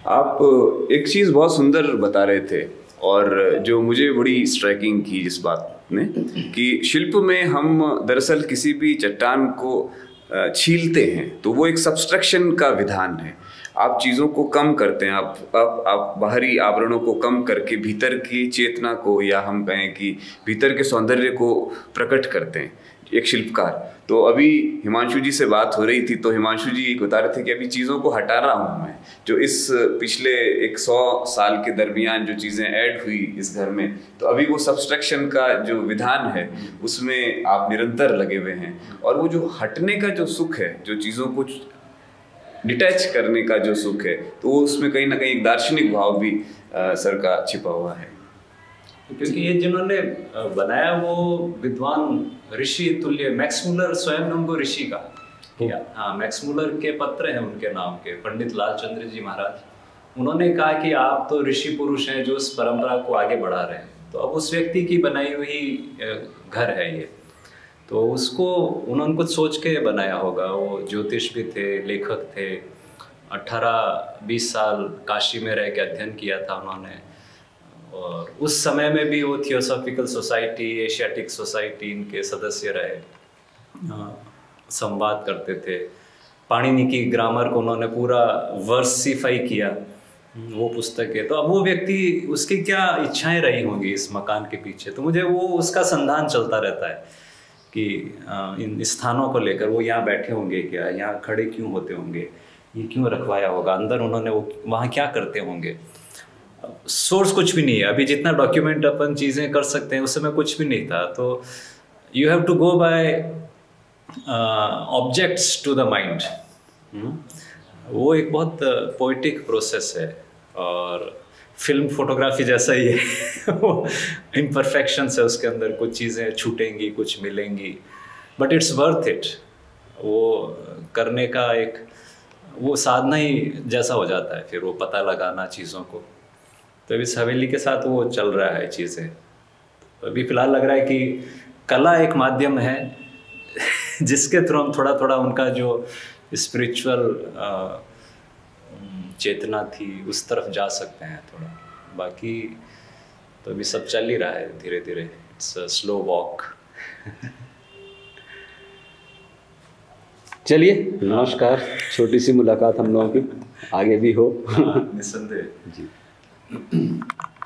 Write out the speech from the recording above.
आप एक चीज़ बहुत सुंदर बता रहे थे और जो मुझे बड़ी स्ट्राइकिंग की इस बात ने कि शिल्प में हम दरअसल किसी भी चट्टान को छीलते हैं तो वो एक सब्सट्रैक्शन का विधान है। आप चीज़ों को कम करते हैं, आप बाहरी आवरणों को कम करके भीतर की चेतना को, या हम कहें कि भीतर के सौंदर्य को प्रकट करते हैं एक शिल्पकार। तो अभी हिमांशु जी से बात हो रही थी तो हिमांशु जी बता रहे थे कि अभी चीज़ों को हटा रहा हूँ मैं, जो इस पिछले 100 साल के दरमियान जो चीज़ें ऐड हुई इस घर में, तो अभी वो सब्सट्रैक्शन का जो विधान है उसमें आप निरंतर लगे हुए हैं। और वो जो हटने का जो सुख है, जो चीज़ों को डिटैच करने का जो सुख है, तो वो उसमें कहीं ना कहीं एक दार्शनिक भाव भी सर का छिपा हुआ है। क्योंकि ये जिन्होंने बनाया वो विद्वान ऋषि तुल्य मैक्स मुलर स्वयं उनको ऋषि का किया। हाँ, मैक्स मुलर के पत्र हैं उनके नाम के, पंडित लालचंद्र जी महाराज। उन्होंने कहा कि आप तो ऋषि पुरुष हैं जो इस परंपरा को आगे बढ़ा रहे हैं, तो अब उस व्यक्ति की बनाई हुई घर है ये, तो उसको उन्होंने कुछ सोच के बनाया होगा। वो ज्योतिष भी थे, लेखक थे, 18-20 साल काशी में रह के अध्ययन किया था उन्होंने। और उस समय में भी वो थियोसॉफिकल सोसाइटी, एशियाटिक सोसाइटी इनके सदस्य रहे, संवाद करते थे। पाणिनि की ग्रामर को उन्होंने पूरा वर्सिफाई किया, वो पुस्तक है। तो अब वो व्यक्ति, उसकी क्या इच्छाएं रही होंगी इस मकान के पीछे, तो मुझे वो उसका संधान चलता रहता है कि इन स्थानों को लेकर वो यहाँ बैठे होंगे क्या, यहाँ खड़े क्यों होते होंगे, ये क्यों रखवाया होगा, अंदर उन्होंने वो वहाँ क्या करते होंगे। सोर्स कुछ भी नहीं है, अभी जितना डॉक्यूमेंट अपन चीज़ें कर सकते हैं उस समय कुछ भी नहीं था। तो you have to go by objects to the mind. वो एक बहुत पोइटिक प्रोसेस है और फिल्म फोटोग्राफी जैसा ही है। वो इम्परफेक्शंस है उसके अंदर, कुछ चीज़ें छूटेंगी, कुछ मिलेंगी, बट इट्स वर्थ इट। वो करने का एक वो साधना ही जैसा हो जाता है, फिर वो पता लगाना चीज़ों को। तो इस हवेली के साथ वो चल रहा है चीज़ें। तो अभी फ़िलहाल लग रहा है कि कला एक माध्यम है जिसके थ्रू हम थोड़ा थोड़ा उनका जो स्पिरिचुअल चेतना थी उस तरफ जा सकते हैं थोड़ा। बाकी तो अभी सब चल ही रहा है धीरे धीरे, इट्स अ स्लो वॉक। चलिए, नमस्कार। छोटी सी मुलाकात हम लोगों की आगे भी हो। निस्संदेह जी।